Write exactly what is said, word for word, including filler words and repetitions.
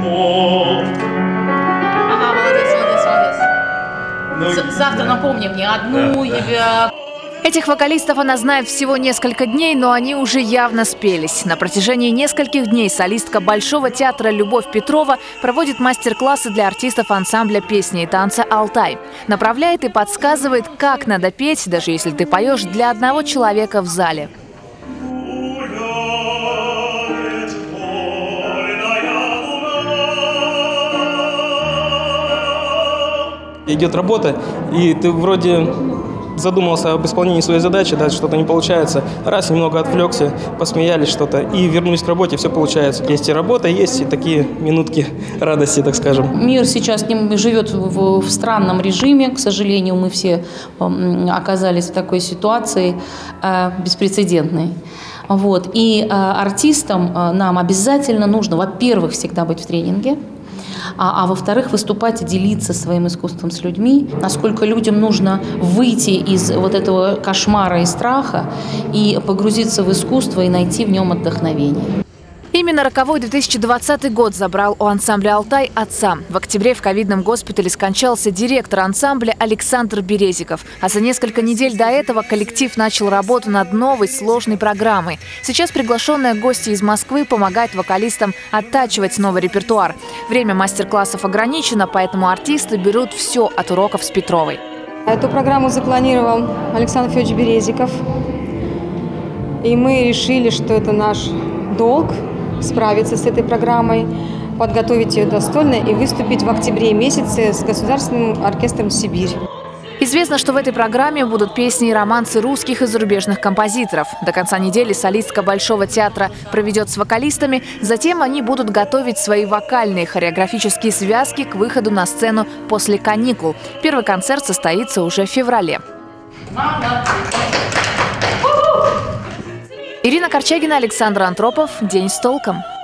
Ага, молодец, молодец, молодец. Завтра напомни мне одну, ребят. Этих вокалистов она знает всего несколько дней, но они уже явно спелись. На протяжении нескольких дней солистка Большого театра Любовь Петрова проводит мастер-классы для артистов ансамбля песни и танца «Алтай». Направляет и подсказывает, как надо петь, даже если ты поешь для одного человека в зале. Идет работа, и ты вроде задумался об исполнении своей задачи, да, что-то не получается. Раз, немного отвлекся, посмеялись что-то, и вернулись к работе, все получается. Есть и работа, есть и такие минутки радости, так скажем. Мир сейчас живет в, в странном режиме. К сожалению, мы все оказались в такой ситуации э, беспрецедентной. Вот. И э, артистам э, нам обязательно нужно, во-первых, всегда быть в тренинге, а, а во-вторых, выступать и делиться своим искусством с людьми. Насколько людям нужно выйти из вот этого кошмара и страха и погрузиться в искусство и найти в нем отдохновение. Именно роковой две тысячи двадцатый год забрал у ансамбля «Алтай» отца. В октябре в ковидном госпитале скончался директор ансамбля Александр Березиков. А за несколько недель до этого коллектив начал работу над новой сложной программой. Сейчас приглашенные гости из Москвы помогают вокалистам оттачивать новый репертуар. Время мастер-классов ограничено, поэтому артисты берут все от уроков с Петровой. Эту программу запланировал Александр Федорович Березиков. И мы решили, что это наш долг – справиться с этой программой, подготовить ее достойно и выступить в октябре месяце с Государственным оркестром «Сибирь». Известно, что в этой программе будут песни и романсы русских и зарубежных композиторов. До конца недели солистка Большого театра проведет с вокалистами, затем они будут готовить свои вокальные хореографические связки к выходу на сцену после каникул. Первый концерт состоится уже в феврале. Ирина Корчагина, Александр Антропов. День с толком.